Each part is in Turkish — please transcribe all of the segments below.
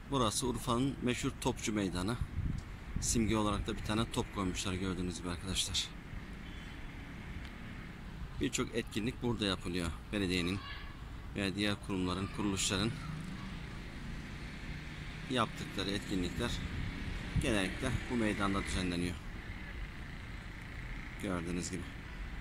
Burası Urfa'nın meşhur Topçu Meydanı. Simge olarak da bir tane top koymuşlar gördüğünüz gibi arkadaşlar. Birçok etkinlik burada yapılıyor. Belediyenin veya diğer kurumların, kuruluşların yaptıkları etkinlikler genellikle bu meydanda düzenleniyor. Gördüğünüz gibi.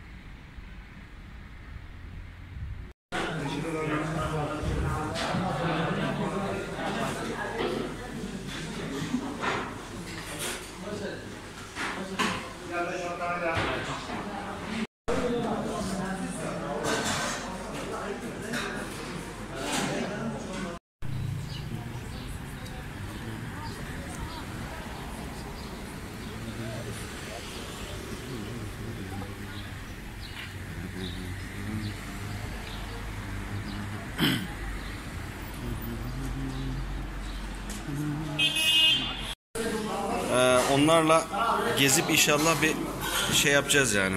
Onlarla gezip inşallah bir şey yapacağız yani.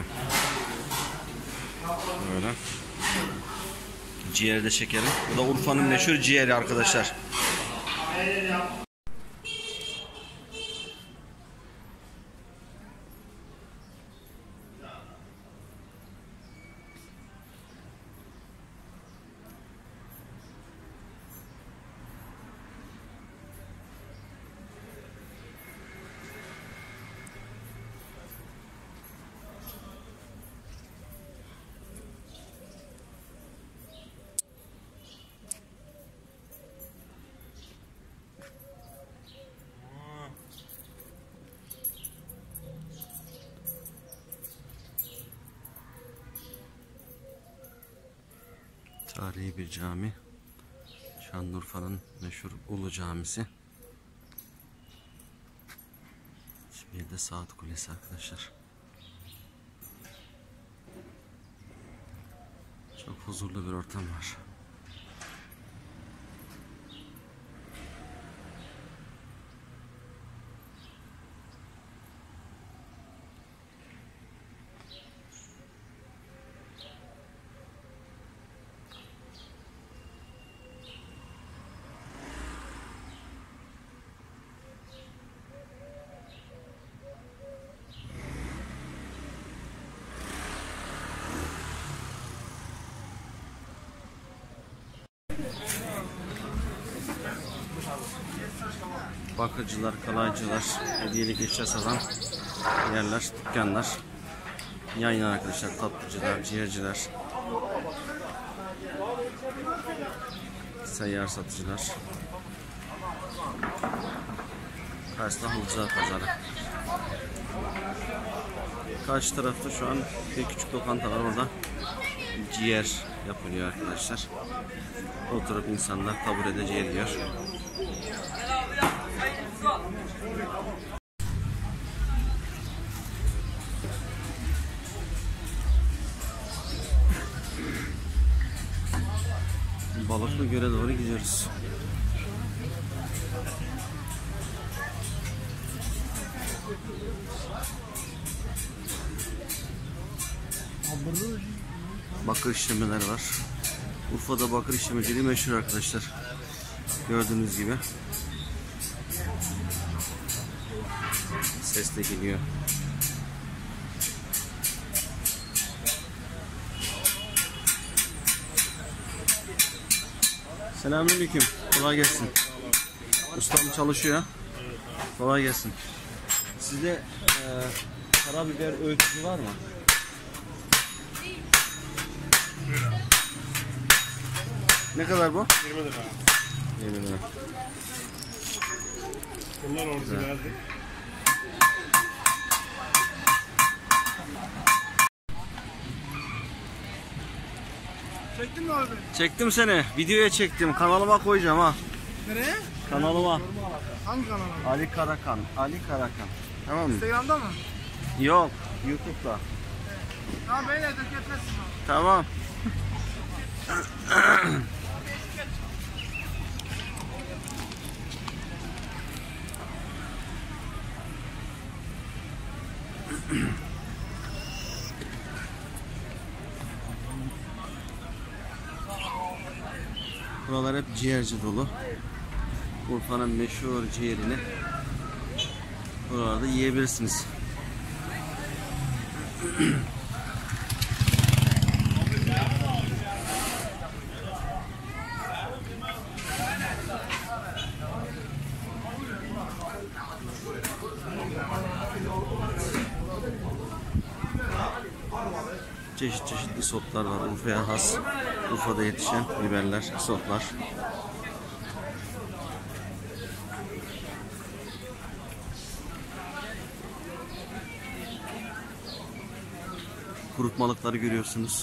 Böyle. Ciğeri de çekelim. Bu da Urfa'nın meşhur ciğeri arkadaşlar. Tarihi bir cami. Şanlıurfa'nın meşhur Ulu Camisi. Bir de Saat Kulesi arkadaşlar. Çok huzurlu bir ortam var. Bakıcılar, kalaycılar, hediyelik eşya satan yerler, dükkanlar. Yan yana arkadaşlar, tatlıcılar, ciğerciler, seyyar satıcılar. Karşıda halıcılar pazarı. Karşı tarafta şu an bir küçük lokanta var, orada ciğer yapılıyor arkadaşlar. Oturup insanlar taburede ciğer yiyor. Balıklıgöl'e doğru gidiyoruz. Bakır işlemeler var. Urfa'da bakır işlemeciliği meşhur arkadaşlar. Gördüğünüz gibi. Ses de geliyor. Selamünaleyküm. Kolay gelsin. Ustam çalışıyor. Kolay gelsin. Sizde karabiber ölçüsü var mı? Ne kadar bu? 20 lira. 20 lira. Bunlar orijinaldi. Çektin mi abi? Çektim seni. Videoya çektim. Kanalıma koyacağım ha. Nereye? Kanalıma. Hangi kanal? Ali Karakan. Ali Karakan. Tamam mı? Instagram'da mı? Yok. YouTube'da. Tamam beyler döketmezsin. Tamam. Buralar hep ciğerci dolu. Urfa'nın meşhur ciğerini buralarda yiyebilirsiniz. Çeşit çeşit isotlar var. Urfa'ya has, Urfa'da yetişen biberler, isotlar. Kurutmalıkları görüyorsunuz.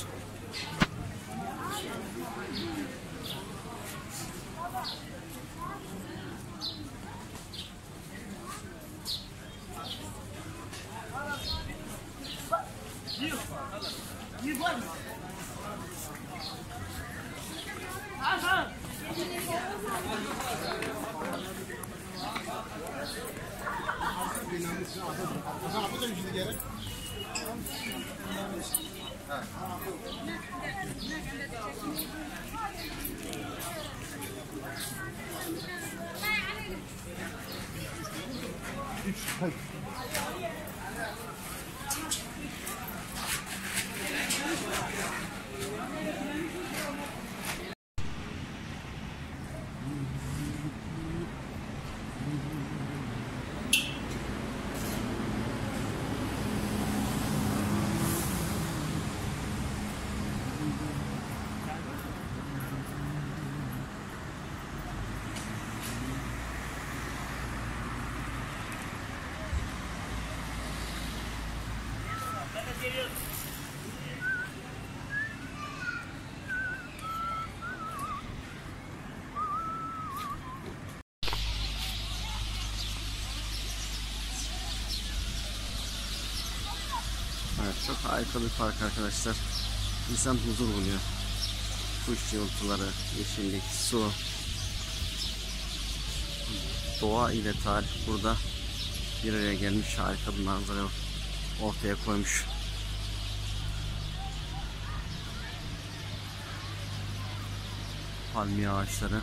Evet, çok harika bir park arkadaşlar. İnsan huzur buluyor. Kuş cıvıltıları, yeşillik, su, doğa ile tarih burada bir araya gelmiş, harika bir manzara ortaya koymuş. Palmiye ağaçları.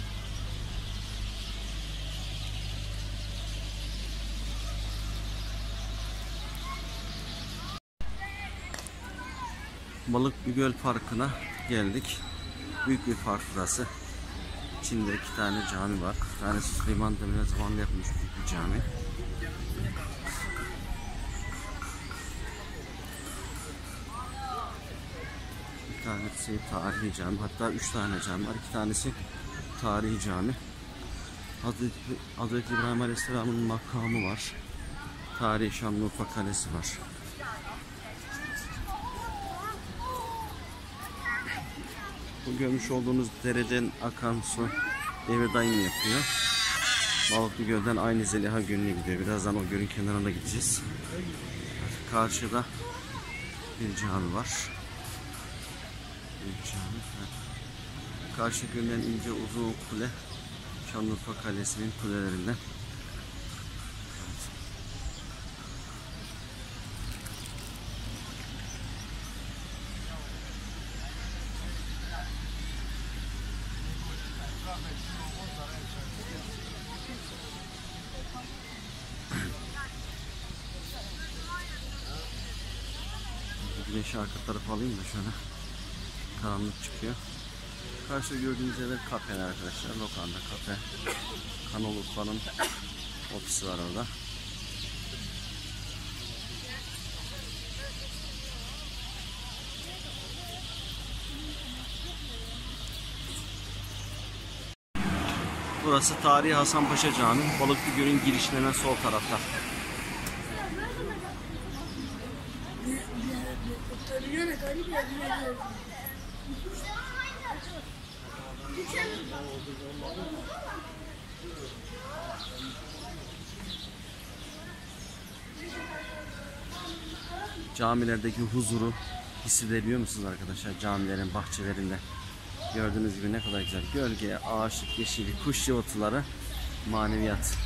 Balıklıgöl Parkı'na geldik. Büyük bir park burası. İçinde 2 tane cami var. Bir tanesi Süleyman Demirel zamanında yapılmış büyük bir cami. Bir tanesi tarihi cami. Hatta 3 tane cami var. 2 tanesi tarihi cami. Hazreti İbrahim Aleyhisselam'ın makamı var. Tarihi Şanlıurfa Kalesi var. Bu görmüş olduğunuz dereden akan su devir daim yapıyor. Balıklıgöl'den aynı Zeliha Gölü'ne gidiyor. Birazdan o gölün kenarına gideceğiz. Karşıda bir cami var. Bir cami. Karşı görünen ince uzun kule Şanlıurfa Kalesi'nin kulelerinden. Güneşi arka tarafa alayım da şöyle karanlık çıkıyor. Karşıda gördüğünüz yerler kafeler arkadaşlar. Lokanta, kafe. Kanal Urfa'nın ofisi var orada. Burası Tarihi Hasanpaşa Camii. Balıklıgöl'ün girişine hemen sol tarafta. Camilerdeki huzuru hissedebiliyor musunuz arkadaşlar? Camilerin bahçelerinde gördüğünüz gibi ne kadar güzel. Gölge, ağaçlık, yeşillik, kuş cıvıltıları, maneviyat.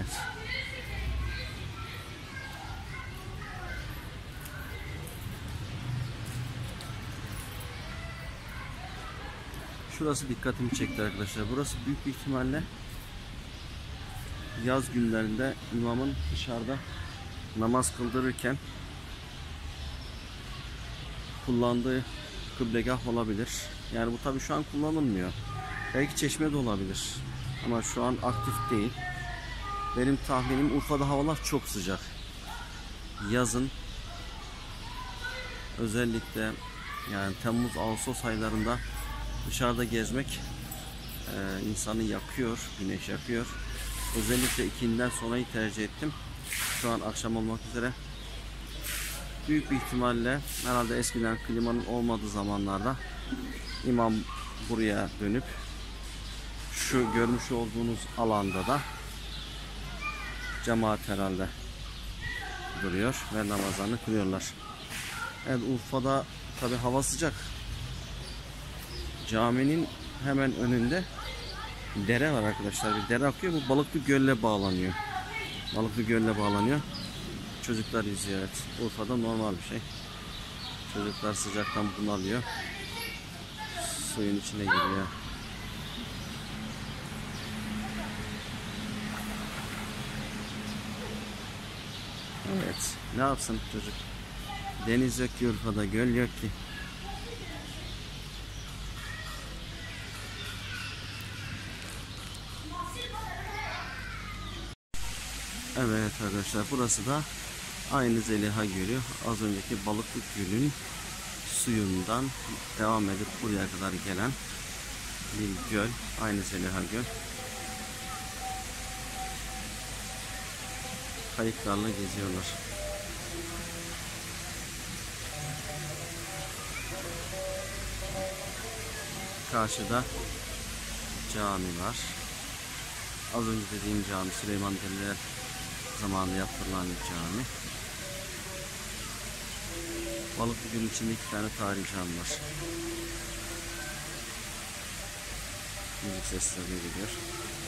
Evet. Şurası dikkatimi çekti arkadaşlar. Burası büyük bir ihtimalle yaz günlerinde imamın dışarıda namaz kıldırırken kullandığı kıblegah olabilir. Yani bu tabi şu an kullanılmıyor. Belki çeşme de olabilir. Ama şu an aktif değil. Benim tahminim Urfa'da havalar çok sıcak. Yazın özellikle yani Temmuz Ağustos aylarında dışarıda gezmek insanı yakıyor, güneş yakıyor. Özellikle ikinden sonrayı tercih ettim. Şu an akşam olmak üzere. Büyük bir ihtimalle herhalde eskiden klimanın olmadığı zamanlarda imam buraya dönüp şu görmüş olduğunuz alanda da cemaat herhalde duruyor ve namazlarını kılıyorlar. Evet, Urfa'da tabi hava sıcak. Caminin hemen önünde dere var arkadaşlar. Bir dere akıyor. Bu Balıklı Göl'le bağlanıyor. Balıklı Göl'le bağlanıyor. Çocuklar yüzüyor. Evet. Urfa'da normal bir şey. Çocuklar sıcaktan bunalıyor. Suyun içine giriyor. Evet. Ne yapsın çocuk? Deniz yok ki Urfa'da. Göl yok ki. Evet arkadaşlar, burası da aynı Zeliha Gölü. Az önceki Balıklı Göl'ün suyundan devam edip buraya kadar gelen bir göl. Aynı Zeliha Göl. Kayıklarla geziyorlar. Karşıda cami var. Az önce dediğim cami Süleyman Demirel zamanında yaptırılan bir cami. Balıklı Gölü içinde 2 tane tarihi cami var. Müzik sesleri geliyor.